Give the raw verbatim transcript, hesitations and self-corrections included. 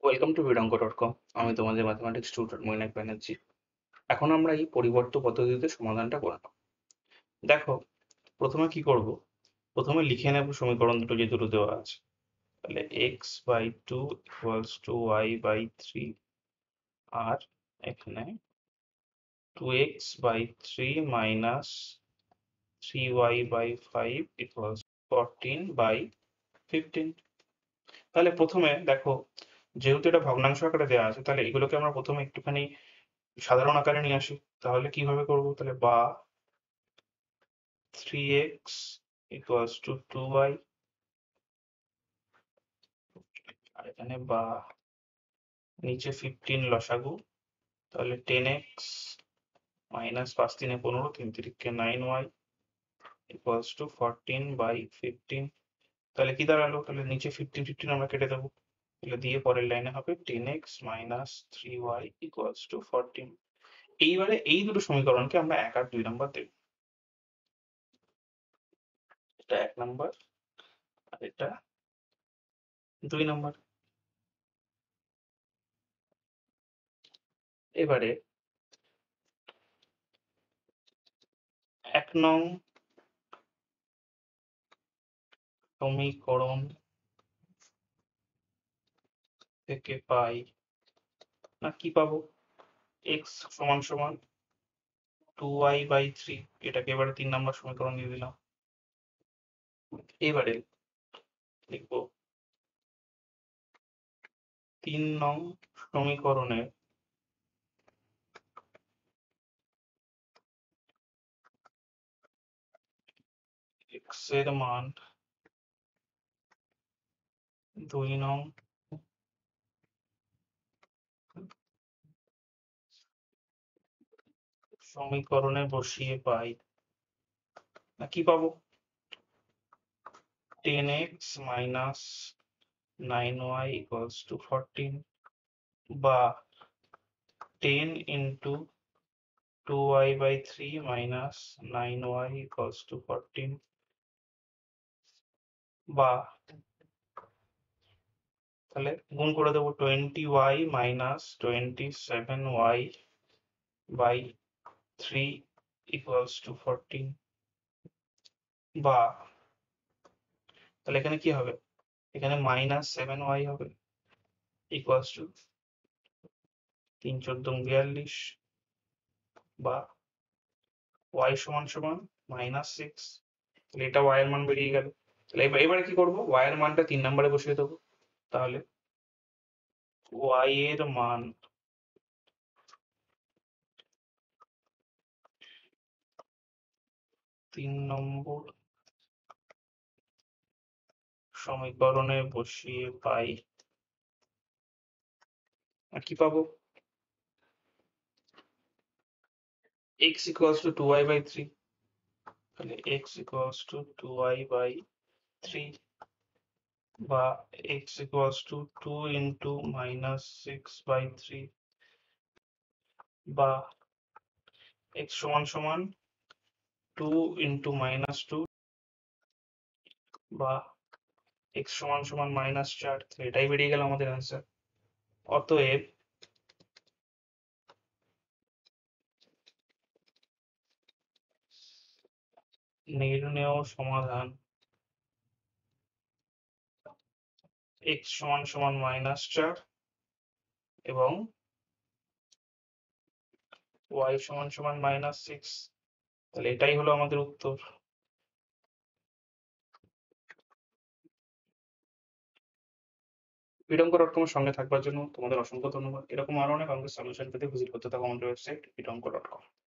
Welcome to বিডঙ্ক dot com. আমি তোমাদের ম্যাথমেটিক্স টিউটর মৈনাক ব্যানার্জি। এখন আমরা এই পরিবর্ত পদ্ধতিতে সমাধানটা করে নেব। দেখো, প্রথমে কি করব, প্রথমে লিখে নেব সমীকরণ দুটো যে দুটো দেওয়া আছে। তাহলে x by two equals to y by three, আর এখানে two x by three minus three y by five equals fourteen by fifteen. তাহলে প্রথমে দেখো, যেহেতু এটা ভগ্নাংশ আকারে দেওয়া আছে, তাহলে এগুলোকে আমরা প্রথমে একটুখানি সাধারণ আকারে নিয়ে আসি। তাহলে কিভাবে করব, তাহলে বা three x equals to two y, আর এখানে বা নিচে ফিফটিন লসাগু, তাহলে টেন এক্স মাইনাস পাঁচ তিনে পনেরো, তিন তিরিকে nine y equals to fourteen by fifteen. তাহলে কি দাঁড়ালো, তাহলে নিচে ফিফটিন ফিফটিন আমরা কেটে দেবো, তাহলে দিয়ে পরের লাইনে হবে ten x minus three y equals to fourteen. এইবারে এই দুটো সমীকরণকে আমরা এক আর দুই নম্বর দেব। এটা এক নম্বর আর এটা দুই নম্বর। এবারে এক নং সমীকরণ থেকে পাই না কি পাবো, এক্স সমান সমান টু ওয়াই বাই থ্রি। এটাকে এবারে তিন নম্বর সমীকরণ দিয়ে দিলাম। এবারে লিখবো তিন নং সমীকরণে এক্স এর মান দুই নং সমীকরণে বসিয়ে পাই না কি পাবো, ten x minus nine y equals to fourteen, বা ten into two y by three minus nine y equals to fourteen, বা তাহলে গুণ করে দেবো twenty y minus twenty seven y by three equals to fourteen, বা তাহলে এখানে কি হবে, এখানে মাইনাস সেভেন ওয়াই হবে ইকুয়ালস টু তিন চোদ্দ বিয়াল্লিশ, বা ওয়াই সমান সমান মাইনাস সিক্স। তাহলে এটা ওয়াই এর মান বেরিয়ে গেল। তাহলে এবার এবারে কি করবো, ওয়াই এর মানটা তিন নম্বরে বসিয়ে দেবো। তাহলে ওয়াই এর মান তিন নম্বর সমীকরণে বসিয়ে পাই আর কি পাবো, x equals to two y by three, তাহলে x equals to two y by three, বা x equals to two into minus six by three, বা x সমান সমান টু into minus টু, বা x সমান সমান মাইনাস চার। এটাই বেরিয়ে গেল আমাদের অ্যান্সার। অতএব নির্ণেয় সমাধান x সমান সমান মাইনাস চার এবং y সমান সমান মাইনাস সিক্স। তাহলে এটাই হলো আমাদের উত্তর। বিডঙ্ক ডট কম এর সঙ্গে থাকবার জন্য তোমাদের অসংখ্য ধন্যবাদ। এরকম আরো অনেক অঙ্কের সলিউশন পেতে ভিজিট করতে থাকো আমাদের ওয়েবসাইট বিডঙ্ক ডট কম।